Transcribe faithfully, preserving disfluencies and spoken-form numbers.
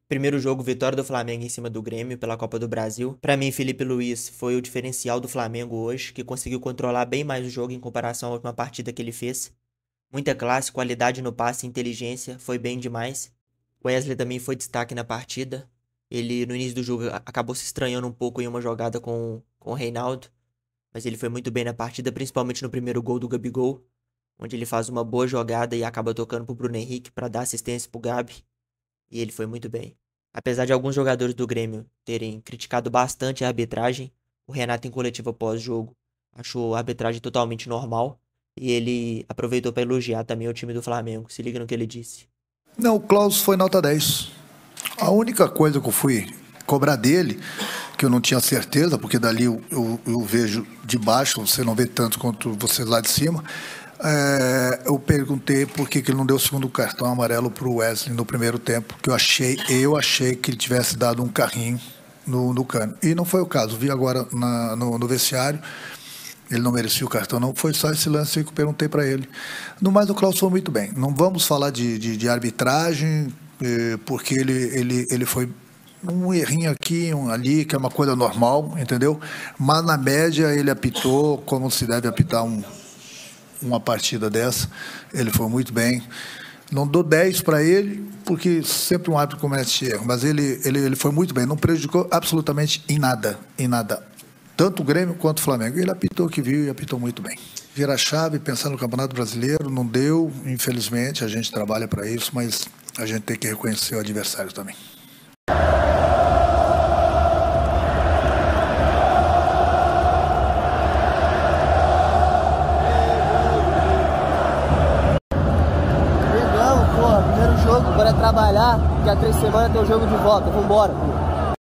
Primeiro jogo, vitória do Flamengo em cima do Grêmio pela Copa do Brasil. Pra mim, Felipe Luiz foi o diferencial do Flamengo hoje, que conseguiu controlar bem mais o jogo em comparação à última partida que ele fez. Muita classe, qualidade no passe e inteligência, foi bem demais. Wesley também foi destaque na partida. Ele, no início do jogo, acabou se estranhando um pouco em uma jogada com, com o Reinaldo, mas ele foi muito bem na partida, principalmente no primeiro gol do Gabigol, onde ele faz uma boa jogada e acaba tocando pro Bruno Henrique para dar assistência pro Gabi, e ele foi muito bem. Apesar de alguns jogadores do Grêmio terem criticado bastante a arbitragem, o Renato em coletiva pós-jogo achou a arbitragem totalmente normal e ele aproveitou para elogiar também o time do Flamengo. Se liga no que ele disse. Não, o Klaus foi nota dez. A única coisa que eu fui cobrar dele, que eu não tinha certeza, porque dali eu, eu, eu vejo de baixo, você não vê tanto quanto você lá de cima, é, eu perguntei por que, que ele não deu o segundo cartão amarelo para o Wesley no primeiro tempo, que eu achei, eu achei que ele tivesse dado um carrinho no, no Cano. E não foi o caso. Vi agora na, no, no vestiário, ele não merecia o cartão, não. Foi só esse lance que eu perguntei para ele. No mais, o Klaus foi muito bem. Não vamos falar de, de, de arbitragem, eh, porque ele, ele, ele foi um errinho aqui, um ali, que é uma coisa normal, entendeu? Mas, na média, ele apitou como se deve apitar um, uma partida dessa. Ele foi muito bem. Não dou dez para ele, porque sempre um árbitro comete erro, mas ele, ele, ele foi muito bem. Não prejudicou absolutamente em nada, em nada. Tanto o Grêmio quanto o Flamengo. Ele apitou o que viu e apitou muito bem. Vira a chave, pensar no Campeonato Brasileiro, não deu, infelizmente, a gente trabalha para isso, mas a gente tem que reconhecer o adversário também. Pegamos, pô, primeiro jogo, bora trabalhar, daqui a três semanas tem o jogo de volta, vambora, pô.